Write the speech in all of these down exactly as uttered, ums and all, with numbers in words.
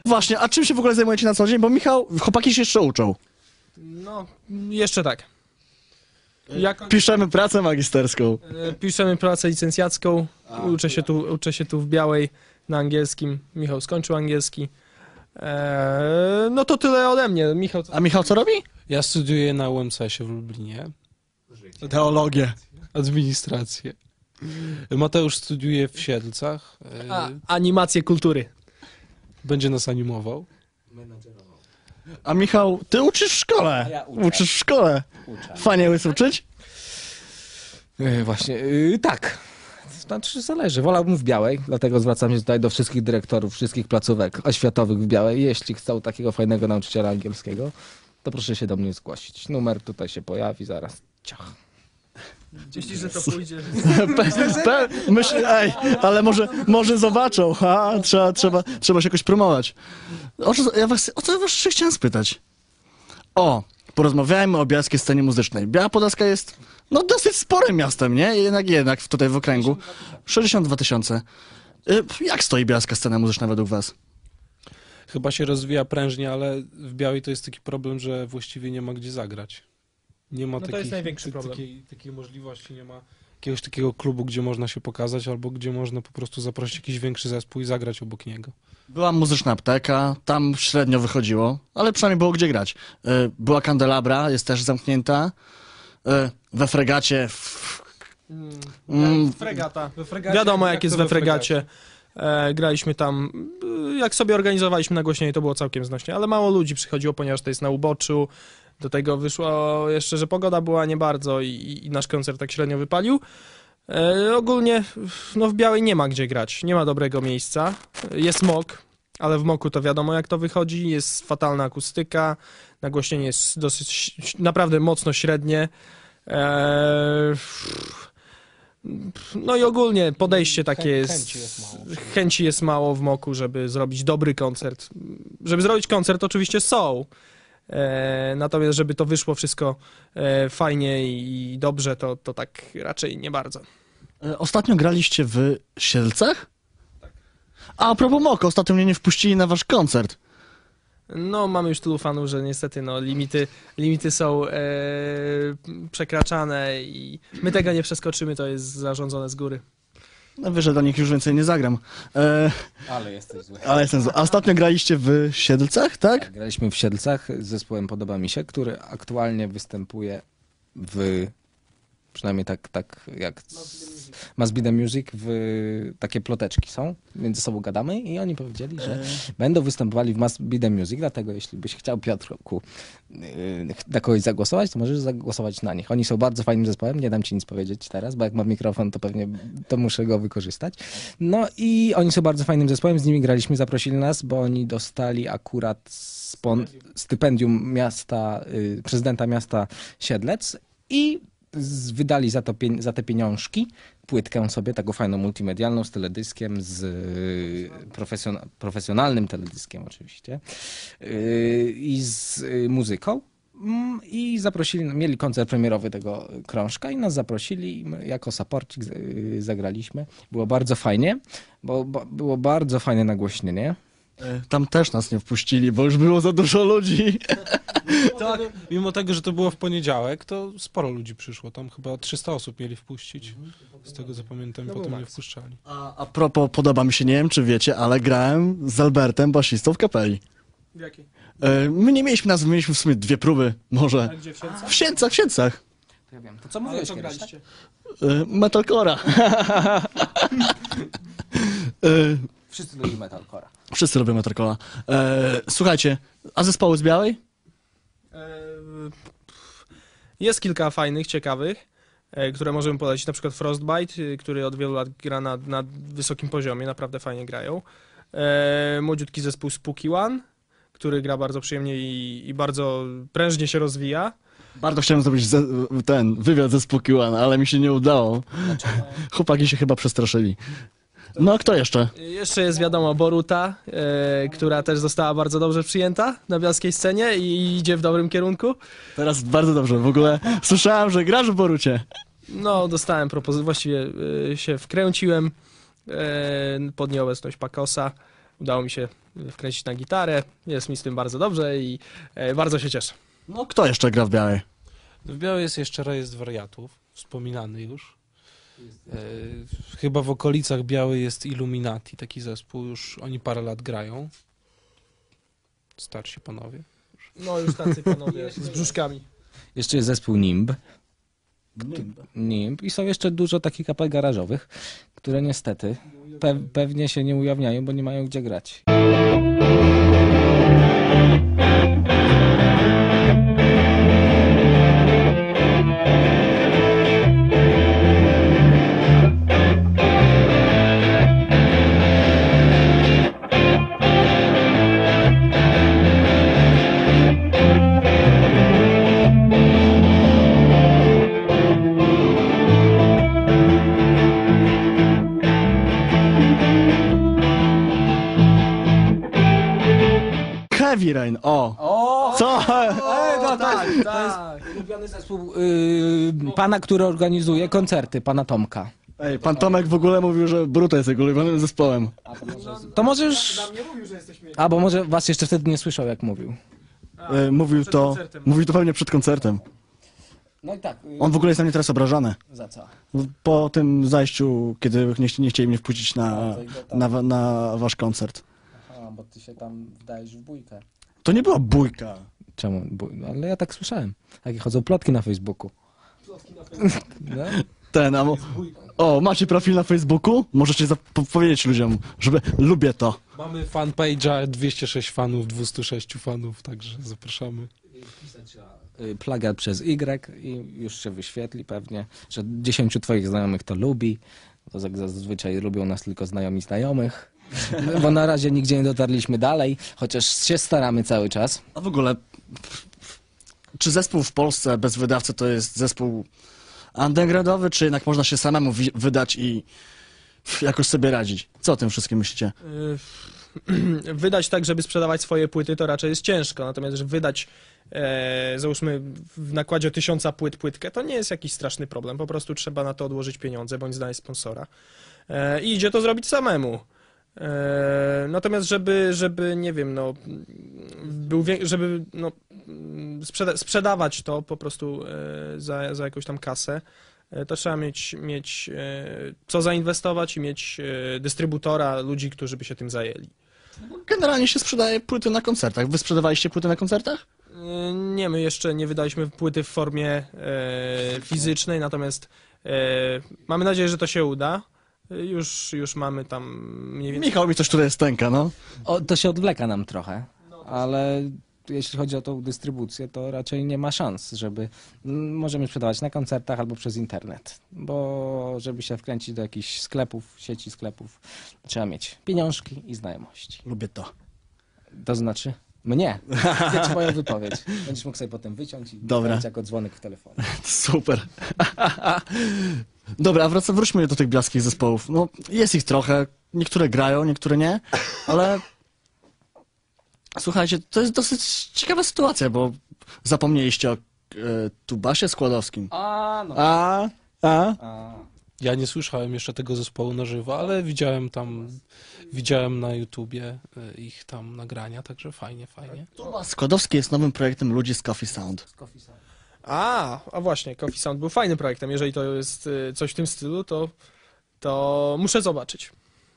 Właśnie, a czym się w ogóle zajmujecie na co dzień? Bo Michał, chłopaki się jeszcze uczą. No, jeszcze tak. Jak Piszemy pracę magisterską. e, piszemy pracę licencjacką, uczę się, tu, uczę się tu w Białej na angielskim. Michał skończył angielski. E, no to tyle ode mnie. Michał, co... A Michał co robi? Ja studiuję na U M C S ie w Lublinie. Teologię. Administrację. Mateusz studiuje w Siedlcach. A, e, animację kultury. Będzie nas animował. A Michał, ty uczysz w szkole. Ja uczę. Uczysz w szkole. Uczę. Fajnie jest uczyć? Yy, właśnie, yy, tak. Znaczy zależy. Wolałbym w Białej, dlatego zwracam się tutaj do wszystkich dyrektorów, wszystkich placówek oświatowych w Białej. Jeśli chcą takiego fajnego nauczyciela angielskiego, to proszę się do mnie zgłosić. Numer tutaj się pojawi zaraz. Ciach. Myślisz, że to pójdzie? Pe, pe, myślę, ej, ale może, może zobaczą, ha? Trzeba, trzeba, trzeba się jakoś promować. O co ja was, o co ja was jeszcze chciałem spytać? O, porozmawiajmy o bialskiej scenie muzycznej. Biała Podlaska jest, no, dosyć sporym miastem, nie? Jednak, jednak tutaj w okręgu. sześćdziesiąt dwa tysiące. Y, Jak stoi bialska scena muzyczna według was? Chyba się rozwija prężnie, ale w Białej to jest taki problem, że właściwie nie ma gdzie zagrać. Nie ma No to takich, jest największy ty- problem. Takiej, takiej możliwości, nie ma jakiegoś takiego klubu, gdzie można się pokazać, albo gdzie można po prostu zaprosić jakiś większy zespół i zagrać obok niego. Była muzyczna apteka, tam średnio wychodziło, ale przynajmniej było gdzie grać. Y, Była Kandelabra, jest też zamknięta. Y, We Fregacie... w- Mm, Fregata. We fregacie, Wiadomo, jak jak jest to we fregacie. E, graliśmy tam, e, jak sobie organizowaliśmy nagłośnienie, to było całkiem znośnie, ale mało ludzi przychodziło, ponieważ to jest na uboczu. Do tego wyszło jeszcze, że pogoda była nie bardzo i, i nasz koncert tak średnio wypalił. E, ogólnie no w Białej nie ma gdzie grać, nie ma dobrego miejsca. Jest mok, ale w moku to wiadomo jak to wychodzi, jest fatalna akustyka, nagłośnienie jest dosyć, naprawdę mocno średnie. E, No i ogólnie podejście takie Chę- jest, chęci jest mało. chęci jest mało w moku, żeby zrobić dobry koncert. Żeby zrobić koncert oczywiście są, e, natomiast żeby to wyszło wszystko e, fajnie i dobrze, to, to tak raczej nie bardzo. y, Ostatnio graliście w Siedlcach? Tak. A, a propos Moko, ostatnio mnie nie wpuścili na wasz koncert. No mamy już tylu fanów, że niestety no, limity, limity są e, przekraczane i my tego nie przeskoczymy, to jest zarządzone z góry. No wiesz, że do nich już więcej nie zagram. E, Ale jesteś zły. ale jestem zły. A ostatnio graliście w Siedlcach, tak? Graliśmy w Siedlcach z zespołem Podoba Mi się, który aktualnie występuje w... Przynajmniej tak, tak jak Must Be The Music, w takie ploteczki są, między sobą gadamy i oni powiedzieli, że będą występowali w Must Be The Music, dlatego jeśli byś chciał, Piotrku, yy, na kogoś zagłosować, to możesz zagłosować na nich. Oni są bardzo fajnym zespołem, nie dam ci nic powiedzieć teraz, bo jak mam mikrofon, to pewnie to muszę go wykorzystać. No i oni są bardzo fajnym zespołem, z nimi graliśmy, zaprosili nas, bo oni dostali akurat spon- stypendium miasta, yy, prezydenta miasta Siedlec i z- wydali za, to pien- za te pieniążki płytkę sobie, taką fajną multimedialną z teledyskiem, z y, profesjon- profesjonalnym teledyskiem oczywiście y, i z y, muzyką. Mm, I zaprosili, mieli koncert premierowy tego krążka i nas zaprosili i my jako saporcik z- y, zagraliśmy. Było bardzo fajnie, bo, bo było bardzo fajne nagłośnienie. E, Tam też nas nie wpuścili, bo już było za dużo ludzi. Tak. Mimo tego, że to było w poniedziałek, to sporo ludzi przyszło. Tam chyba trzysta osób mieli wpuścić. Z tego co pamiętam, No potem był nie maks. wpuszczali. A, a propos, podoba mi się, nie wiem czy wiecie, ale grałem z Albertem, basistą w kapeli. W jakiej? E, My nie mieliśmy nazwy, mieliśmy w sumie dwie próby, może. Gdzie w Siedlcach? W Siedlcach, w Siedlcach. To ja wiem. To co Ale mówiłeś co kiedyś, tak? graliście? E, Metalcora. E, Wszyscy lubią metalcora. Wszyscy lubią Metalcora. E, Słuchajcie, a zespoły z Białej? E, Jest kilka fajnych, ciekawych, e, które możemy polecić, na przykład Frostbite, y, który od wielu lat gra na, na wysokim poziomie, naprawdę fajnie grają. E, Młodziutki zespół Spooky One, który gra bardzo przyjemnie i, i bardzo prężnie się rozwija. Bardzo chciałem zrobić ze, ten wywiad ze Spooky One, ale mi się nie udało. Chłopaki się chyba przestraszyli. No, kto jeszcze? Jeszcze jest wiadomo Boruta, e, która też została bardzo dobrze przyjęta na bialskiej scenie i idzie w dobrym kierunku. Teraz bardzo dobrze, w ogóle słyszałem, że grasz w Borucie. No, dostałem propozycję, właściwie e, się wkręciłem e, pod nieobecność Pakosa. udało mi się wkręcić na gitarę, jest mi z tym bardzo dobrze i e, bardzo się cieszę. No kto jeszcze gra w białej? W Białej jest jeszcze rejestr wariatów, wspominany już. E, chyba w okolicach Białej jest Illuminati, taki zespół, już oni parę lat grają. Starsi panowie. No już tacy panowie z brzuszkami. Jeszcze jest zespół Nimb. Nimb. I są jeszcze dużo takich kapel garażowych, które niestety pe pewnie się nie ujawniają, bo nie mają gdzie grać. Heavy Rain, o! O! Co? Ej, no tak, to jest ulubiony zespół yy, pana, który organizuje koncerty, pana Tomka. Ej, pan Tomek w ogóle mówił, że Bruto jest jego ulubionym zespołem. To może już... A, bo może was jeszcze wtedy nie słyszał, jak mówił. E, mówił przed to, koncertem. mówił to pewnie przed koncertem. No i tak. On w ogóle jest na mnie teraz obrażony. Za co? Po tym zajściu, kiedy nie, chci- nie chcieli mnie wpuścić na, na, wa- na wasz koncert. Aha, bo ty się tam wdajesz w bójkę. To nie była bójka. Czemu? Bo, no, ale ja tak słyszałem. Takie chodzą plotki na Facebooku. No. Ten, a mo- o, macie profil na Facebooku? Możecie zap- powiedzieć ludziom, żeby lubię to. Mamy fanpage'a, dwieście sześć fanów, dwieście sześć fanów, także zapraszamy. Y, Plagiat przez Y i już się wyświetli pewnie, że dziesięciu twoich znajomych to lubi. To jak zazwyczaj lubią nas tylko znajomi znajomych. Bo na razie nigdzie nie dotarliśmy dalej, chociaż się staramy cały czas. A w ogóle, czy zespół w Polsce bez wydawcy to jest zespół undergroundowy, czy jednak można się samemu wi- wydać i jakoś sobie radzić? Co o tym wszystkim myślicie? Y, wydać tak, żeby sprzedawać swoje płyty, to raczej jest ciężko, natomiast że wydać, e, załóżmy, w nakładzie tysiąca płyt płytkę, to nie jest jakiś straszny problem, po prostu trzeba na to odłożyć pieniądze, bądź znaleźć sponsora e, i idzie to zrobić samemu. E, natomiast żeby, żeby, nie wiem, no, był wiek, żeby, no, sprzeda sprzedawać to po prostu e, za, za jakąś tam kasę, e, to trzeba mieć, mieć e, co zainwestować i mieć e, dystrybutora, ludzi, którzy by się tym zajęli. Generalnie się sprzedaje płyty na koncertach. Wy sprzedawaliście płyty na koncertach? E, Nie, my jeszcze nie wydaliśmy płyty w formie e, fizycznej, natomiast e, mamy nadzieję, że to się uda. E, Już, już mamy tam mniej więcej... Michał mi coś tutaj stęka, no. O, to się odwleka nam trochę, ale jeśli chodzi o tą dystrybucję, to raczej nie ma szans, żeby mm, możemy sprzedawać na koncertach albo przez internet, bo żeby się wkręcić do jakichś sklepów, sieci sklepów, trzeba mieć pieniążki i znajomości. Lubię to. To znaczy mnie. Chcę twoją wypowiedź. Będziesz mógł sobie potem wyciąć i Dobra. wstawić jako dzwonek w telefonie. Super. Dobra, a wraca, wróćmy do tych biaskich zespołów. No, jest ich trochę. Niektóre grają, niektóre nie, ale słuchajcie, to jest dosyć ciekawa sytuacja, bo zapomnieliście o e, Tubasie Składowskim. A, no. A, a, A. Ja nie słyszałem jeszcze tego zespołu na żywo, ale widziałem tam, widziałem na YouTubie e, ich tam nagrania, także fajnie, fajnie. Tubas Składowski jest nowym projektem ludzi z Coffee Sound. A, a właśnie, Coffee Sound był fajnym projektem. Jeżeli to jest y, coś w tym stylu, to, to muszę zobaczyć.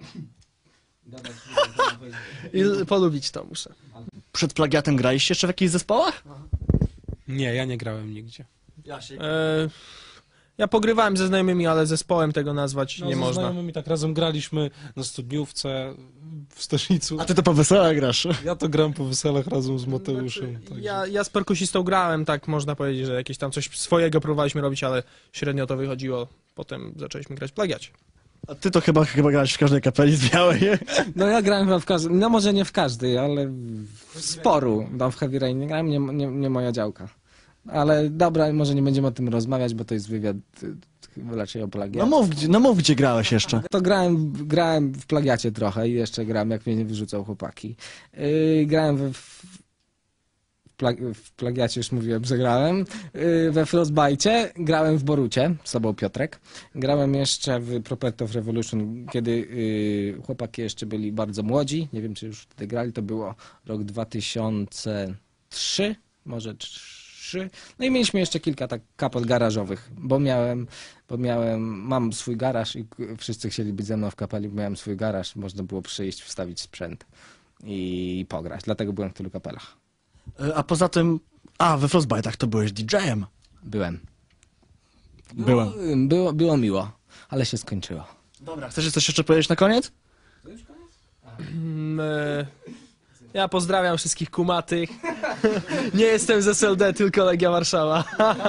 I l- polubić to muszę. Przed plagiatem graliście jeszcze w jakichś zespołach? Nie, ja nie grałem nigdzie. E, ja pogrywałem ze znajomymi, ale zespołem tego nazwać No, nie ze można. znajomymi tak razem graliśmy na studniówce w Stożnicu. A ty to po weselach grasz. Ja to gram po weselach razem z Mateuszem. Także. Ja, ja z perkusistą grałem, tak można powiedzieć, że jakieś tam coś swojego próbowaliśmy robić, ale średnio to wychodziło. Potem zaczęliśmy grać w plagiacie. A ty to chyba, chyba grałeś w każdej kapeli z Białej. No ja grałem chyba w każdej, no może nie w każdej, ale w sporu. Tam w Heavy Rain nie grałem, nie, nie, nie moja działka. Ale dobra, może nie będziemy o tym rozmawiać, bo to jest wywiad y, chyba raczej o No plagiacie. mów, gdzie- no mów, gdzie grałeś jeszcze. To grałem, grałem w plagiacie trochę i jeszcze grałem, jak mnie nie wyrzucał chłopaki. Yy, grałem w, w pla- w plagiacie już mówiłem, że grałem. Yy, we Frostbite grałem w Borucie, z sobą Piotrek. Grałem jeszcze w Property of Revolution, kiedy yy, chłopaki jeszcze byli bardzo młodzi. Nie wiem, czy już wtedy grali. To było rok dwa tysiące trzy, może trzy. No i mieliśmy jeszcze kilka tak kapel garażowych, bo miałem, bo miałem, mam swój garaż i k- wszyscy chcieli być ze mną w kapeli, bo miałem swój garaż. Można było przyjść, wstawić sprzęt i pograć. Dlatego byłem w tylu kapelach. E, A poza tym, a we Frostbite'ach to byłeś didżejem. Byłem. Byłem. No, było, było miło, ale się skończyło. Dobra, chcesz coś jeszcze powiedzieć na koniec? Mm, e, Ja pozdrawiam wszystkich kumatych. Nie jestem z S L D, tylko Legia Warszawa.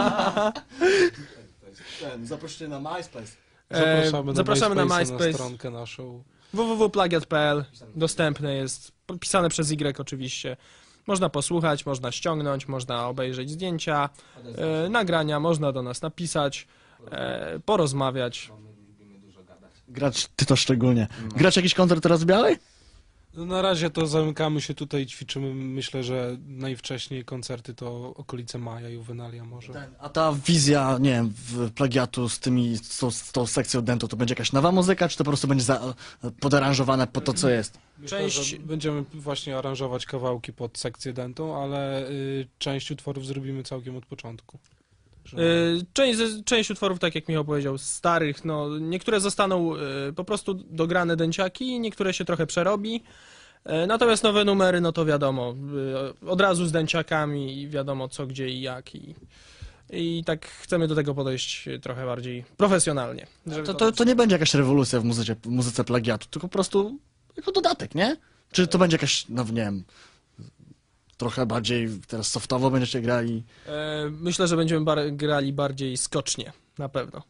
Zaproście na MySpace. E, Zapraszamy na, zapraszamy na MySpace'a, MySpace. na stronkę naszą. w w w kropka plagiat kropka p l. Dostępne jest, pisane przez Y oczywiście. Można posłuchać, można ściągnąć, można obejrzeć zdjęcia, e, nagrania, można do nas napisać, e, porozmawiać. Grać, ty to szczególnie. Grać jakiś koncert teraz w Białej? No na razie to zamykamy się tutaj, ćwiczymy. Myślę, że najwcześniej koncerty to okolice maja, Juvenalia może. A ta wizja, nie wiem, w plagiatu z tymi, z tą, z tą sekcją dentu, to będzie jakaś nowa muzyka, czy to po prostu będzie za, podaranżowane po to, co jest? Myślę, Część- że będziemy właśnie aranżować kawałki pod sekcję dentą, ale y, część utworów zrobimy całkiem od początku. Także- Y, Część, ze- część utworów, tak jak Michał powiedział, starych, no niektóre zostaną y, po prostu dograne dęciaki, niektóre się trochę przerobi. Y, Natomiast nowe numery, no to wiadomo, y, od razu z dęciakami i wiadomo co, gdzie i jak. I, i tak chcemy do tego podejść trochę bardziej profesjonalnie. żeby To, to, to nie będzie jakaś rewolucja w muzyce, w muzyce plagiatu, tylko po prostu jako dodatek, nie? Czy to będzie jakaś, no nie wiem, trochę bardziej teraz softowo będziecie grali? E, Myślę, że będziemy bar- grali bardziej skocznie, na pewno.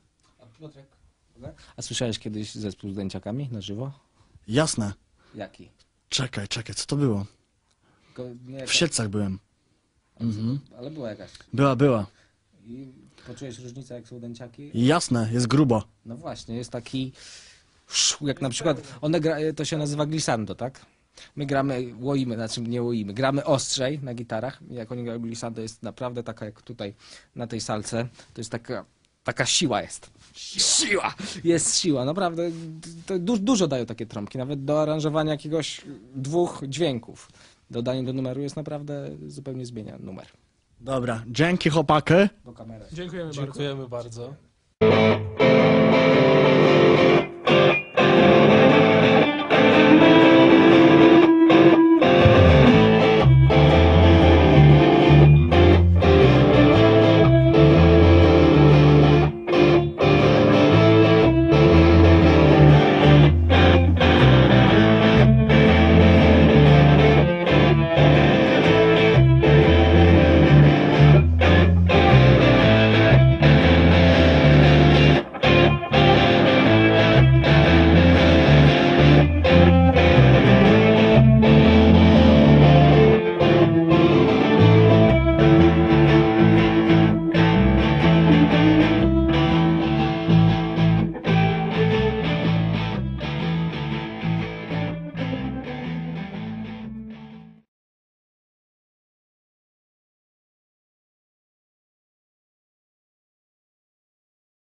A słyszałeś kiedyś zespół z dęciakami na żywo? Jasne. Jaki? Czekaj, czekaj, co to było? Tylko nie, W Siedlcach byłem. Mhm. ale była jakaś. Była, była. I poczułeś różnicę, jak są dęciaki? Jasne, jest grubo. No właśnie, jest taki, jak na przykład, one gra, to się nazywa glissando, tak? My gramy, łoimy, znaczy nie łoimy, gramy ostrzej na gitarach. Jak oni grają glissando, jest naprawdę taka jak tutaj na tej salce. To jest taka, taka siła jest. Siła! Jest siła, naprawdę. To du dużo dają takie trąbki, nawet do aranżowania jakiegoś dwóch dźwięków. Dodanie do numeru jest naprawdę, zupełnie zmienia numer. Dobra, dzięki chłopaki. Do kamery. Dziękujemy bardzo. Dziękujemy bardzo.